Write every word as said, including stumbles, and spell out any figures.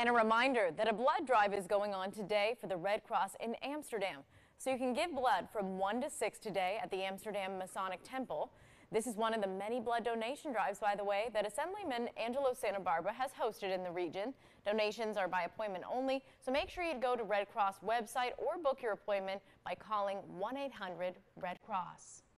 And a reminder that a blood drive is going on today for the Red Cross in Amsterdam. So you can give blood from one to six today at the Amsterdam Masonic Temple. This is one of the many blood donation drives, by the way, that Assemblyman Angelo Santa Barbara has hosted in the region. Donations are by appointment only, so make sure you go to Red Cross website or book your appointment by calling one eight hundred red cross.